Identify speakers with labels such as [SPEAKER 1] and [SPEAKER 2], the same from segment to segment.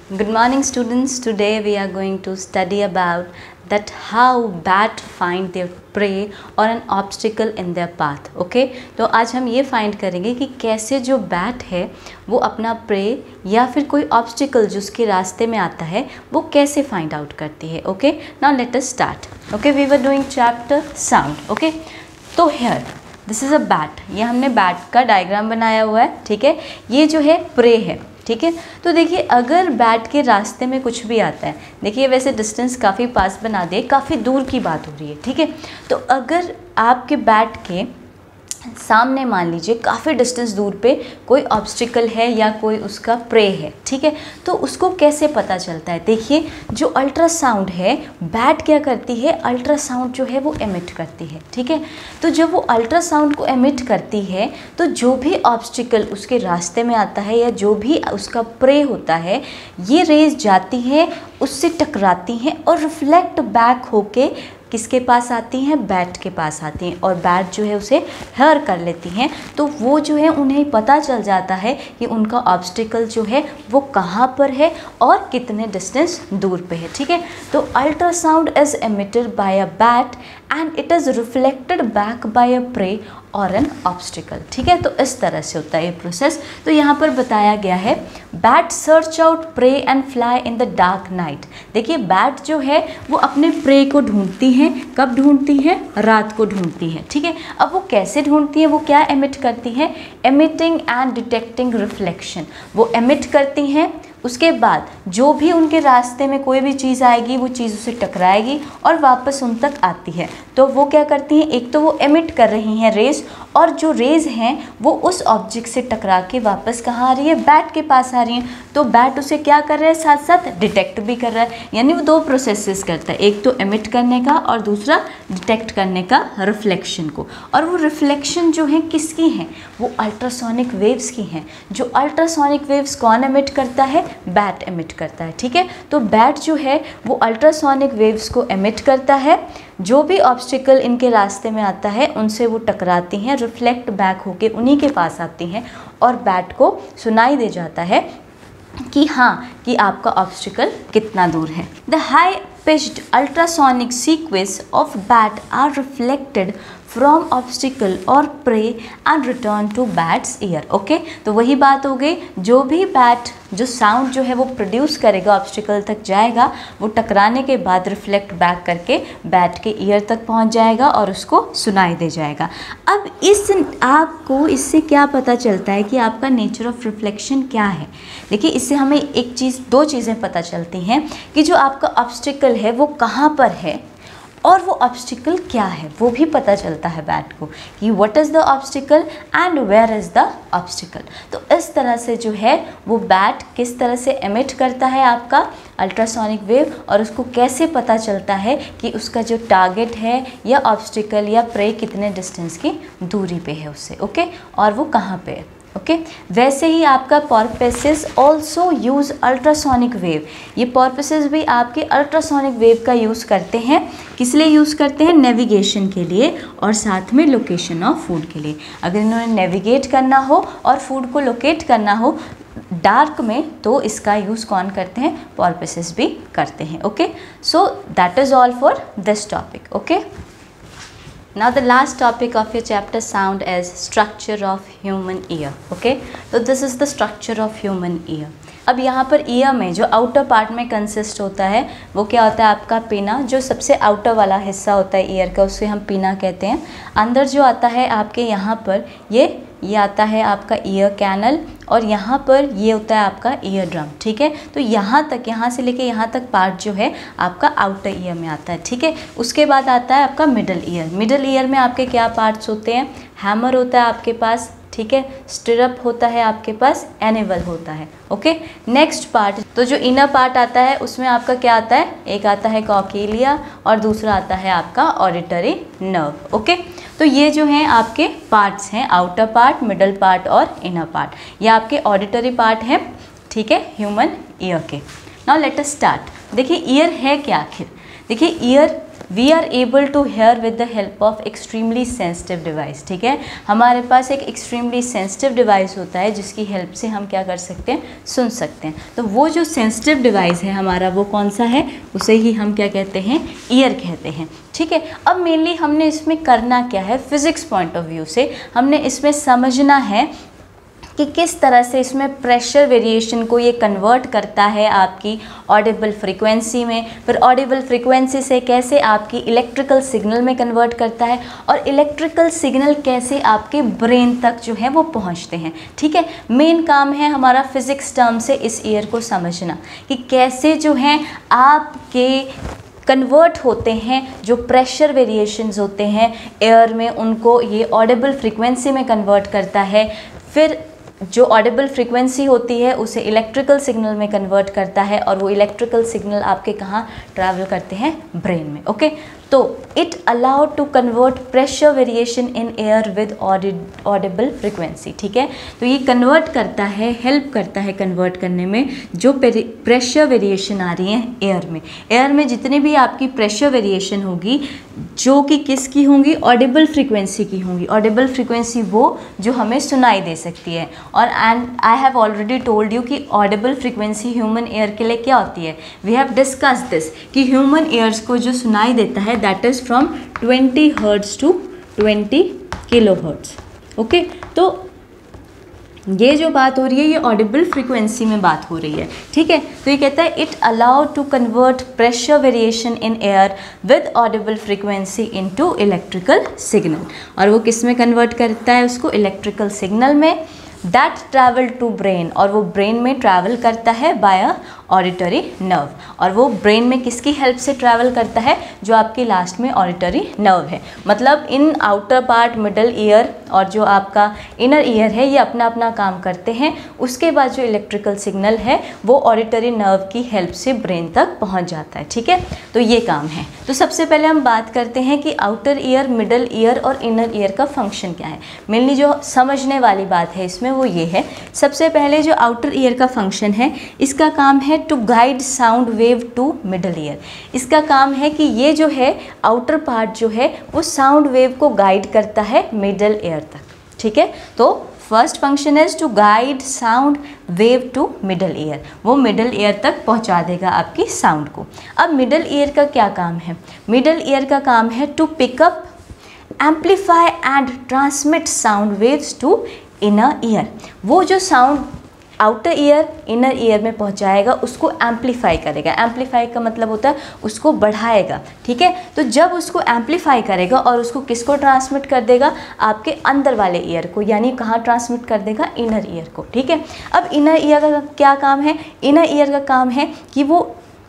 [SPEAKER 1] Good morning students. Today we are going to study about that how bat find their prey or an obstacle in their path. Okay? तो आज हम ये find करेंगे कि कैसे जो बैट है वो अपना प्रे या फिर कोई ऑब्स्टिकल जो उसके रास्ते में आता है वो कैसे फाइंड आउट करती है. Okay, now let us start. Okay, we were doing chapter sound. Okay, तो here this is a bat. ये हमने बैट का डायग्राम बनाया हुआ है. ठीक है, ये जो है प्रे है. ठीक है, तो देखिए अगर बैट के रास्ते में कुछ भी आता है, देखिए वैसे डिस्टेंस काफ़ी पास बना दे, काफ़ी दूर की बात हो रही है. ठीक है, तो अगर आपके बैट के सामने मान लीजिए काफ़ी डिस्टेंस दूर पे कोई ऑब्स्टिकल है या कोई उसका प्रे है. ठीक है, तो उसको कैसे पता चलता है. देखिए जो अल्ट्रासाउंड है, बैट क्या करती है, अल्ट्रासाउंड जो है वो एमिट करती है. ठीक है, तो जब वो अल्ट्रासाउंड को एमिट करती है तो जो भी ऑब्स्टिकल उसके रास्ते में आता है या जो भी उसका प्रे होता है, ये रेज जाती है, उससे टकराती हैं और रिफ्लेक्ट बैक होके किसके पास आती हैं, बैट के पास आती हैं और बैट जो है उसे हेयर कर लेती हैं. तो वो जो है उन्हें पता चल जाता है कि उनका ऑब्स्टिकल जो है वो कहाँ पर है और कितने डिस्टेंस दूर पे है. ठीक है, तो ultrasound is emitted by a bat and it is reflected back by a prey और एन ऑब्स्टिकल. ठीक है, तो इस तरह से होता है ये प्रोसेस. तो यहाँ पर बताया गया है bat search out prey and fly in the dark night. देखिए बैट जो है वो अपने प्रे को ढूंढती है. कब ढूंढती है, रात को ढूंढती है. ठीक है, अब वो कैसे ढूंढती है, वो क्या एमिट करती है, एमिटिंग एंड डिटेक्टिंग रिफ्लेक्शन. वो एमिट करती हैं, उसके बाद जो भी उनके रास्ते में कोई भी चीज़ आएगी वो चीज़ उसे टकराएगी और वापस उन तक आती है. तो वो क्या करती हैं, एक तो वो एमिट कर रही हैं रेज, और जो रेज हैं वो उस ऑब्जेक्ट से टकरा के वापस कहाँ आ रही है, बैट के पास आ रही हैं. तो बैट उसे क्या कर रहा है, साथ साथ डिटेक्ट भी कर रहा है. यानी वो दो प्रोसेसेस करता है, एक तो एमिट करने का और दूसरा डिटेक्ट करने का रिफ्लेक्शन को. और वो रिफ्लेक्शन जो है किसकी हैं, वो अल्ट्रासोनिक वेव्स की हैं. जो अल्ट्रासोनिक वेव्स कौन एमिट करता है, बैट एमिट करता है. ठीक है, तो बैट जो है वो अल्ट्रासोनिक वेव्स को एमिट करता है. जो भी ऑब्स्टिकल इनके रास्ते में आता है उनसे वो टकराती हैं, रिफ्लेक्ट बैक होके उन्हीं के पास आती हैं और बैट को सुनाई दे जाता है कि हाँ कि आपका ऑब्स्टिकल कितना दूर है. The high pitched ultrasonic sequence of bat are reflected from obstacle और prey and return to bat's ear. Okay, तो वही बात हो गई, जो भी बैट जो साउंड जो है वो प्रोड्यूस करेगा ऑब्स्टिकल तक जाएगा, वो टकराने के बाद रिफ्लेक्ट बैक करके बैट के ईयर तक पहुंच जाएगा और उसको सुनाई दे जाएगा. अब आपको इससे क्या पता चलता है कि आपका नेचर ऑफ रिफ्लेक्शन क्या है. देखिए इससे हमें एक चीज़, दो चीज़ें पता चलती हैं कि जो आपका ऑब्स्टिकल है वो कहाँ पर है और वो ऑब्स्टिकल क्या है, वो भी पता चलता है बैट को कि what is the obstacle and where is the obstacle. तो इस तरह से जो है वो बैट किस तरह से एमिट करता है आपका अल्ट्रासोनिक वेव और उसको कैसे पता चलता है कि उसका जो टारगेट है या ऑब्स्टिकल या प्रे कितने डिस्टेंस की दूरी पे है उससे. ओके, और वो कहाँ पे है. ओके, वैसे ही आपका porpoises also use ultrasonic wave. ये पोर्पोइसेस भी आपके अल्ट्रासोनिक वेव का यूज़ करते हैं. किस लिए यूज़ करते हैं, नेविगेशन के लिए और साथ में लोकेशन ऑफ फूड के लिए. अगर इन्होंने नेविगेट करना हो और फूड को लोकेट करना हो डार्क में तो इसका यूज़ कौन करते हैं, पोर्पोइसेस भी करते हैं. Okay, so that is all for this topic. Okay, now the last topic of your chapter sound is structure of human ear. okay, so this is the structure of human ear. अब यहाँ per year में जो outer part में consist होता है वो क्या होता है, आपका पीना. जो सबसे आउटर वाला हिस्सा होता है ईयर का उसे हम पीना कहते हैं. अंदर जो आता है आपके यहाँ पर ये आता है आपका ईयर कैनल और यहाँ पर ये होता है आपका ईयर ड्रम. ठीक है, तो यहाँ तक, यहाँ से लेके यहाँ तक पार्ट जो है आपका आउटर ईयर में आता है. ठीक है, उसके बाद आता है आपका मिडल ईयर. मिडल ईयर में आपके क्या पार्ट्स होते हैं, हैमर होता है आपके पास. ठीक है, स्टिरअप होता है आपके पास, एनिवल होता है. ओके, नेक्स्ट पार्ट, तो जो इनर पार्ट आता है उसमें आपका क्या आता है, एक आता है कॉक्लिया और दूसरा आता है आपका ऑडिटरी नर्व. ओके, तो ये जो हैं आपके पार्ट्स हैं, आउटर पार्ट, मिडल पार्ट और इनर पार्ट. ये आपके ऑडिटरी पार्ट हैं. ठीक है, ह्यूमन ईयर के. Now let us start. देखिए ईयर है क्या आखिर. देखिए ear we are able to hear with the help of extremely sensitive device, ठीक है। हमारे पास एक एक्सट्रीमली सेंसिटिव डिवाइस होता है जिसकी हेल्प से हम क्या कर सकते हैं, सुन सकते हैं। तो वो जो सेंसिटिव डिवाइस है हमारा वो कौन सा है, उसे ही हम क्या कहते हैं, ईयर कहते हैं, ठीक है। अब मेनली हमने इसमें करना क्या है, फिजिक्स पॉइंट ऑफ व्यू से हमने इसमें समझना है कि किस तरह से इसमें प्रेशर वेरिएशन को ये कन्वर्ट करता है आपकी ऑडिबल फ्रीक्वेंसी में, फिर ऑडिबल फ्रीक्वेंसी से कैसे आपकी इलेक्ट्रिकल सिग्नल में कन्वर्ट करता है, और इलेक्ट्रिकल सिग्नल कैसे आपके ब्रेन तक जो है वो पहुंचते हैं, ठीक है। मेन काम है हमारा फिज़िक्स टर्म से इस ईयर को समझना कि कैसे जो है आपके कन्वर्ट होते हैं, जो प्रेशर वेरिएशंस होते हैं एयर में, उनको ये ऑडिबल फ्रीक्वेंसी में कन्वर्ट करता है, फिर जो ऑडिबल फ्रीक्वेंसी होती है उसे इलेक्ट्रिकल सिग्नल में कन्वर्ट करता है, और वो इलेक्ट्रिकल सिग्नल आपके कहाँ ट्रैवल करते हैं, ब्रेन में, ओके। तो it allowed to convert pressure variation in air with audible frequency, ठीक है। तो ये कन्वर्ट करता है, हेल्प करता है कन्वर्ट करने में जो प्रेशर वेरिएशन आ रही है एयर में। एयर में जितनी भी आपकी प्रेशर वेरिएशन होगी जो कि किसकी होंगी, ऑडिबल फ्रीक्वेंसी की होंगी। ऑडिबल फ्रीक्वेंसी वो जो हमें सुनाई दे सकती है, और and I have already told you कि ऑडिबल फ्रीक्वेंसी ह्यूमन एयर के लिए क्या होती है, वी हैव डिस्कस दिस कि ह्यूमन एयर्स को जो सुनाई देता है that is from 20 hertz to 20 kilohertz, okay. तो ये जो बात हो रही है ये ऑडिबल फ्रीक्वेंसी में बात हो रही है, ठीक है। तो ये कहता है it allow to convert pressure variation in air with audible frequency into electrical signal, और वो किस में कन्वर्ट करता है उसको, इलेक्ट्रिकल सिग्नल में, दैट ट्रैवल टू ब्रेन, और वो ब्रेन में ट्रैवल करता है बाय ऑडिटरी नर्व, और वो ब्रेन में किसकी हेल्प से ट्रैवल करता है, जो आपकी लास्ट में ऑडिटरी नर्व है। मतलब in outer part, middle ear और जो आपका इनर ईयर है ये अपना अपना काम करते हैं। उसके बाद जो इलेक्ट्रिकल सिग्नल है वो ऑडिटरी नर्व की हेल्प से ब्रेन तक पहुंच जाता है, ठीक है। तो ये काम है। तो सबसे पहले हम बात करते हैं कि आउटर ईयर, मिडल ईयर और इनर ईयर का फंक्शन क्या है। मेनली जो समझने वाली बात है इसमें वो ये है, सबसे पहले जो आउटर ईयर का फंक्शन है इसका काम है to guide sound wave to middle ear. इसका काम है कि ये जो है आउटर पार्ट जो है वो साउंड वेव को गाइड करता है मिडल ईयर तक, ठीक है। तो first function is to guide sound wave to middle ear, वो मिडल ईयर तक पहुंचा देगा आपकी साउंड को। अब मिडल ईयर का क्या काम है, मिडल ईयर का काम है to pick up, amplify and transmit sound waves to inner ear. वो जो sound outer ear inner ear में पहुंचाएगा उसको एम्पलीफाई करेगा। एम्पलीफाई का मतलब होता है उसको बढ़ाएगा, ठीक है। तो जब उसको एम्पलीफाई करेगा और उसको किसको ट्रांसमिट कर देगा, आपके अंदर वाले ईयर को, यानी कहाँ ट्रांसमिट कर देगा, इनर ईयर को, ठीक है। अब इनर ईयर का क्या काम है, इनर ईयर का काम है कि वो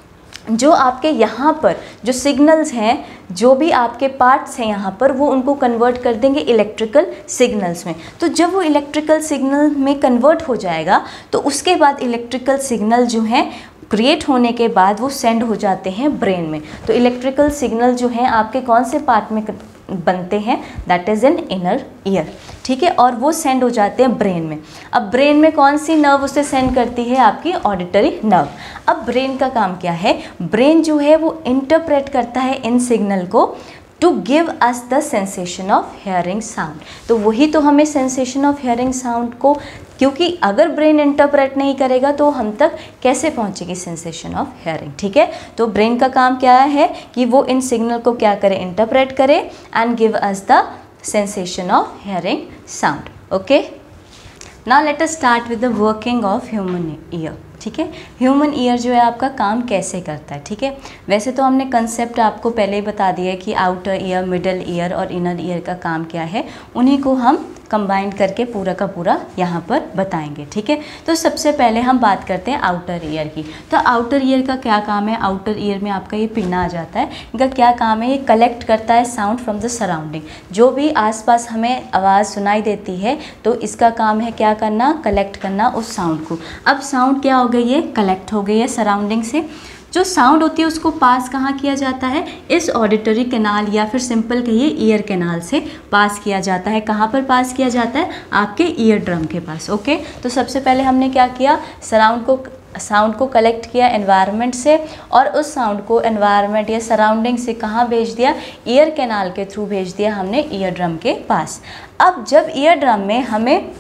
[SPEAKER 1] जो आपके यहाँ पर जो सिग्नल्स हैं, जो भी आपके पार्ट्स हैं यहाँ पर, वो उनको कन्वर्ट कर देंगे इलेक्ट्रिकल सिग्नल्स में। तो जब वो इलेक्ट्रिकल सिग्नल में कन्वर्ट हो जाएगा तो उसके बाद इलेक्ट्रिकल सिग्नल जो हैं क्रिएट होने के बाद वो सेंड हो जाते हैं ब्रेन में। तो इलेक्ट्रिकल सिग्नल जो हैं आपके कौन से पार्ट में बनते हैं, that is in inner ear, ठीक है। और वो सेंड हो जाते हैं ब्रेन में। अब ब्रेन में कौन सी नर्व उसे सेंड करती है, आपकी ऑडिटरी नर्व। अब ब्रेन का काम क्या है, ब्रेन जो है वो इंटरप्रेट करता है इन सिग्नल को to give us the sensation of hearing sound. तो वही तो हमें सेंसेशन ऑफ हेयरिंग साउंड को, क्योंकि अगर ब्रेन इंटरप्रेट नहीं करेगा तो हम तक कैसे पहुंचेगी सेंसेशन ऑफ हेयरिंग, ठीक है। तो ब्रेन का काम क्या है कि वो इन सिग्नल को क्या करे, इंटरप्रेट करे and give us the sensation of hearing sound, okay. Now let us start with the working of human ear, ठीक है। ह्यूमन ईयर जो है आपका काम कैसे करता है, ठीक है। वैसे तो हमने कंसेप्ट आपको पहले ही बता दिया है कि आउटर ईयर, मिडल ईयर और इनर ईयर का काम क्या है, उन्हीं को हम कंबाइन करके पूरा का पूरा यहाँ पर बताएंगे, ठीक है। तो सबसे पहले हम बात करते हैं आउटर ईयर की। तो आउटर ईयर का क्या काम है, आउटर ईयर में आपका ये पिन्ना आ जाता है, इनका क्या काम है, ये कलेक्ट करता है साउंड फ्रॉम द सराउंडिंग। जो भी आसपास हमें आवाज़ सुनाई देती है तो इसका काम है क्या करना, कलेक्ट करना उस साउंड को। अब साउंड क्या हो गई है, कलेक्ट हो गई है सराउंडिंग से। जो साउंड होती है उसको पास कहाँ किया जाता है, इस ऑडिटरी कैनाल या फिर सिंपल कहिए ईयर कैनाल से पास किया जाता है। कहाँ पर पास किया जाता है, आपके ईयर ड्रम के पास, ओके। तो सबसे पहले हमने क्या किया, साउंड को साउंड को कलेक्ट किया एनवायरनमेंट से और उस साउंड को एनवायरनमेंट या सराउंडिंग से कहाँ भेज दिया, ईयर कैनाल के थ्रू भेज दिया हमने ईयर ड्रम के पास। अब जब ईयर ड्रम में हमें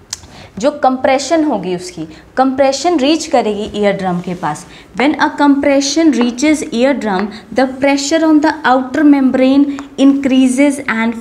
[SPEAKER 1] जो कंप्रेशन होगी, उसकी कंप्रेशन रीच करेगी ईयर ड्रम के पास। When a compression reaches eardrum the pressure on the outer membrane increases and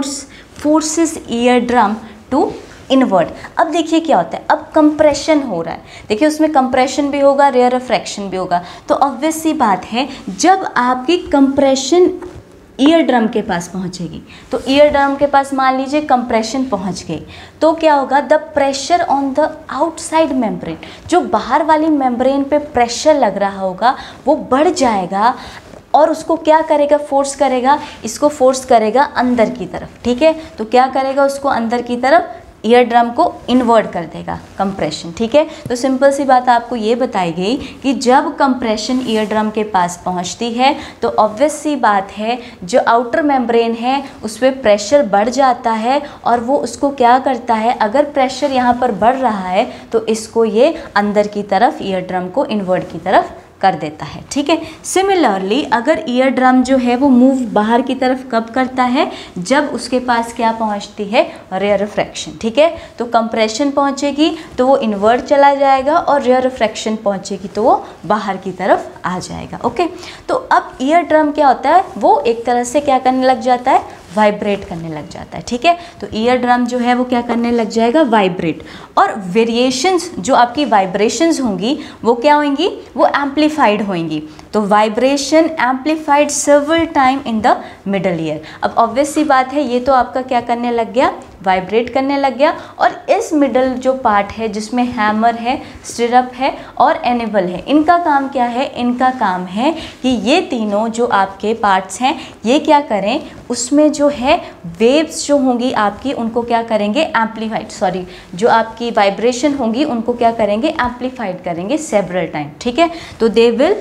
[SPEAKER 1] forces eardrum to invert. अब देखिए क्या होता है, अब कंप्रेशन हो रहा है, देखिए उसमें कंप्रेशन भी होगा, रेयरफ्रैक्शन भी होगा। तो ऑब्वियस सी बात है, जब आपकी कंप्रेशन ईयर ड्रम के पास पहुंचेगी, तो ईयर ड्रम के पास मान लीजिए कंप्रेशन पहुंच गई, तो क्या होगा, the pressure on the outside membrane, जो बाहर वाली मेम्ब्रेन पे प्रेशर लग रहा होगा वो बढ़ जाएगा और उसको क्या करेगा, फोर्स करेगा, इसको फोर्स करेगा अंदर की तरफ। ठीक है, तो क्या करेगा, उसको अंदर की तरफ ईयर ड्रम को इन्वर्ट कर देगा कंप्रेशन। ठीक है, तो सिंपल सी बात आपको ये बताई गई कि जब कंप्रेशन ईयर ड्रम के पास पहुंचती है तो ऑब्वियस सी बात है, जो आउटर मेम्ब्रेन है उस पर प्रेशर बढ़ जाता है और वो उसको क्या करता है, अगर प्रेशर यहाँ पर बढ़ रहा है तो इसको ये अंदर की तरफ ईयर ड्रम को इन्वर्ट की तरफ कर देता है। ठीक है, सिमिलरली अगर ईयर ड्रम जो है वो मूव बाहर की तरफ कब करता है, जब उसके पास क्या पहुंचती है, रेयरफ्रैक्शन। ठीक है, तो कंप्रेशन पहुंचेगी तो वो इन्वर्ट चला जाएगा और रेयरफ्रैक्शन पहुंचेगी तो वो बाहर की तरफ आ जाएगा। ओके, तो अब ईयर ड्रम क्या होता है, वो एक तरह से क्या करने लग जाता है, वाइब्रेट करने लग जाता है। ठीक है, तो ईयर ड्रम जो है वो क्या करने लग जाएगा, वाइब्रेट। और वेरिएशंस, जो आपकी वाइब्रेशंस होंगी वो क्या होंगी, वो एम्पलीफाइड होंगी। तो vibration amplified several time in the middle ear. अब ऑब्वियस सी बात है, ये तो आपका क्या करने लग गया, वाइब्रेट करने लग गया। और इस मिडल जो पार्ट है जिसमें हैमर है, स्टिरअप है और एनेबल है, इनका काम क्या है, इनका काम है कि ये तीनों जो आपके पार्ट्स हैं ये क्या करें, उसमें जो है वेव्स जो होंगी आपकी उनको क्या करेंगे, एम्पलीफाइड, जो आपकी वाइब्रेशन होंगी उनको क्या करेंगे, एम्पलीफाइड करेंगे सेवरल टाइम। ठीक है, तो they will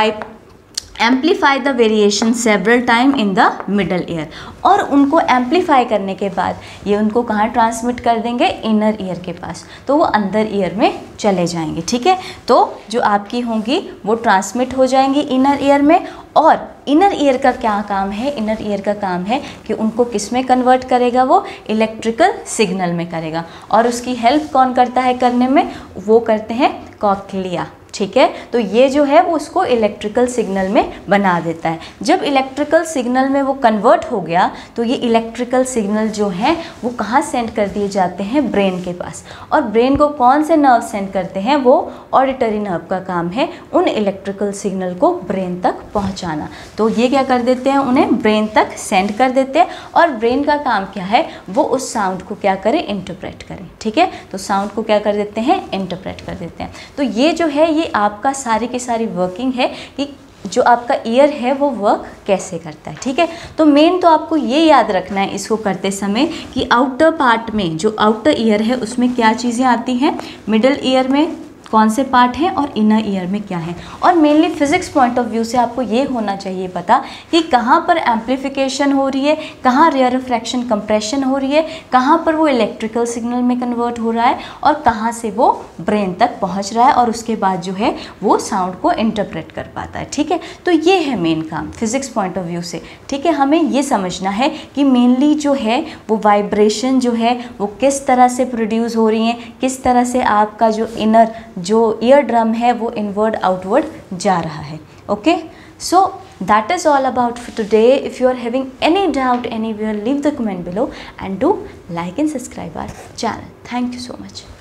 [SPEAKER 1] amplify the variation several time in the middle ear. और उनको एम्पलीफाई करने के बाद ये उनको कहाँ ट्रांसमिट कर देंगे, इनर ईयर के पास, तो वो अंदर ईयर में चले जाएंगे। ठीक है, तो जो आपकी होंगी वो ट्रांसमिट हो जाएंगी इनर ईयर में। और इनर ईयर का क्या काम है, इनर ईयर का काम है कि उनको किस में कन्वर्ट करेगा, वो इलेक्ट्रिकल सिग्नल में करेगा। और उसकी हेल्प कौन करता है करने में, वो करते हैं कॉक्लिया। ठीक है, तो ये जो है वो उसको इलेक्ट्रिकल सिग्नल में बना देता है। जब इलेक्ट्रिकल सिग्नल में वो कन्वर्ट हो गया तो ये इलेक्ट्रिकल सिग्नल जो है वो कहाँ सेंड कर दिए जाते हैं, ब्रेन के पास। और ब्रेन को कौन से नर्व सेंड करते हैं, वो ऑडिटरी नर्व का काम है उन इलेक्ट्रिकल सिग्नल को ब्रेन तक पहुँचाना। तो ये क्या कर देते हैं, उन्हें ब्रेन तक सेंड कर देते हैं। और ब्रेन का काम क्या है, वो उस साउंड को क्या करें, इंटरप्रेट करें। ठीक है, तो साउंड को क्या कर देते हैं, इंटरप्रेट कर देते हैं। तो ये जो है ये आपका सारी की सारी वर्किंग है कि जो आपका ईयर है वो वर्क कैसे करता है। ठीक है, तो मेन तो आपको ये याद रखना है इसको करते समय कि आउटर पार्ट में, जो आउटर ईयर है उसमें क्या चीज़ें आती हैं, मिडल ईयर में कौन से पार्ट हैं और इनर ईयर में क्या है। और mainly physics point of view से आपको ये होना चाहिए पता कि कहाँ पर एम्पलीफिकेशन हो रही है, कहाँ रेयरफ्रैक्शन कंप्रेशन हो रही है, कहाँ पर वो इलेक्ट्रिकल सिग्नल में कन्वर्ट हो रहा है और कहाँ से वो ब्रेन तक पहुँच रहा है और उसके बाद जो है वो साउंड को इंटरप्रेट कर पाता है। ठीक है, तो ये है मेन काम फिजिक्स पॉइंट ऑफ व्यू से। ठीक है, हमें ये समझना है कि मेनली जो है वो वाइब्रेशन जो है वो किस तरह से प्रोड्यूस हो रही हैं, किस तरह से आपका जो इनर जो ईयर ड्रम है वो इनवर्ड आउटवर्ड जा रहा है। Okay, so that is all about for today. If you are having any doubt anywhere, leave the comment below and do like and subscribe our channel. Thank you so much.